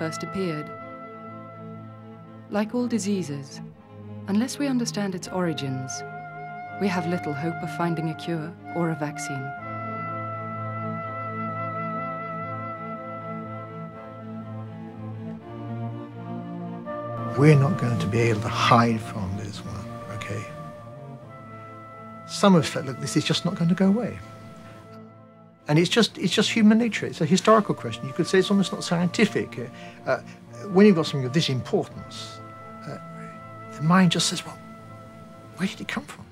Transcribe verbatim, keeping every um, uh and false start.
first appeared. Like all diseases, unless we understand its origins, we have little hope of finding a cure or a vaccine. We're not going to be able to hide from this one, okay? Some have said, look, this is just not going to go away. And it's just, it's just human nature. It's a historical question. You could say it's almost not scientific. Uh, when you've got something of this importance, uh, the mind just says, well, where did it come from?